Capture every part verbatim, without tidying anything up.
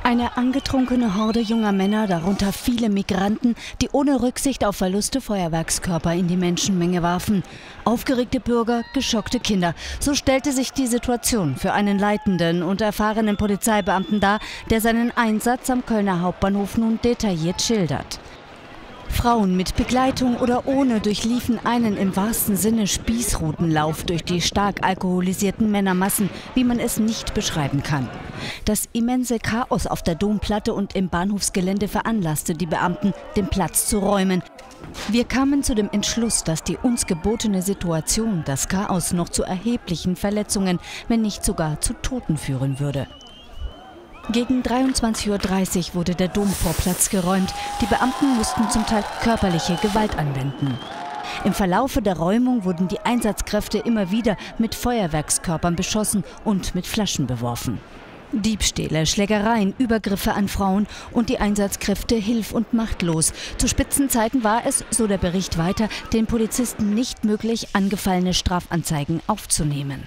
Eine angetrunkene Horde junger Männer, darunter viele Migranten, die ohne Rücksicht auf Verluste Feuerwerkskörper in die Menschenmenge warfen. Aufgeregte Bürger, geschockte Kinder. So stellte sich die Situation für einen leitenden und erfahrenen Polizeibeamten dar, der seinen Einsatz am Kölner Hauptbahnhof nun detailliert schildert. Frauen mit Begleitung oder ohne durchliefen einen im wahrsten Sinne Spießrutenlauf durch die stark alkoholisierten Männermassen, wie man es nicht beschreiben kann. Das immense Chaos auf der Domplatte und im Bahnhofsgelände veranlasste die Beamten, den Platz zu räumen. Wir kamen zu dem Entschluss, dass die uns gebotene Situation das Chaos noch zu erheblichen Verletzungen, wenn nicht sogar zu Toten führen würde. Gegen dreiundzwanzig Uhr dreißig wurde der Domvorplatz geräumt. Die Beamten mussten zum Teil körperliche Gewalt anwenden. Im Verlaufe der Räumung wurden die Einsatzkräfte immer wieder mit Feuerwerkskörpern beschossen und mit Flaschen beworfen. Diebstähle, Schlägereien, Übergriffe an Frauen und die Einsatzkräfte hilf- und machtlos. Zu Spitzenzeiten war es, so der Bericht weiter, den Polizisten nicht möglich, angefallene Strafanzeigen aufzunehmen.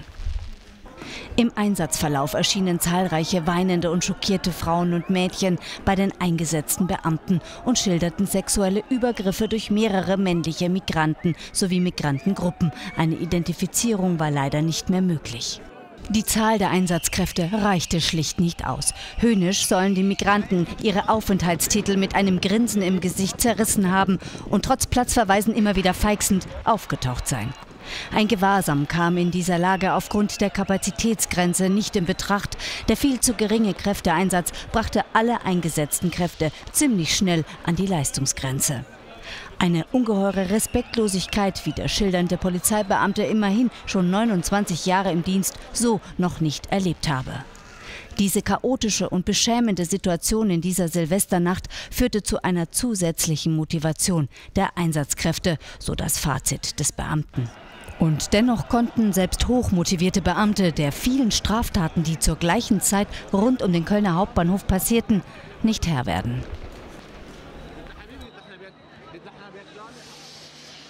Im Einsatzverlauf erschienen zahlreiche weinende und schockierte Frauen und Mädchen bei den eingesetzten Beamten und schilderten sexuelle Übergriffe durch mehrere männliche Migranten sowie Migrantengruppen. Eine Identifizierung war leider nicht mehr möglich. Die Zahl der Einsatzkräfte reichte schlicht nicht aus. Höhnisch sollen die Migranten ihre Aufenthaltstitel mit einem Grinsen im Gesicht zerrissen haben und trotz Platzverweisen immer wieder feixend aufgetaucht sein. Ein Gewahrsam kam in dieser Lage aufgrund der Kapazitätsgrenze nicht in Betracht. Der viel zu geringe Kräfteeinsatz brachte alle eingesetzten Kräfte ziemlich schnell an die Leistungsgrenze. Eine ungeheure Respektlosigkeit, wie der schildernde Polizeibeamte immerhin schon neunundzwanzig Jahre im Dienst so noch nicht erlebt habe. Diese chaotische und beschämende Situation in dieser Silvesternacht führte zu einer zusätzlichen Motivation der Einsatzkräfte, so das Fazit des Beamten. Und dennoch konnten selbst hochmotivierte Beamte der vielen Straftaten, die zur gleichen Zeit rund um den Kölner Hauptbahnhof passierten, nicht Herr werden.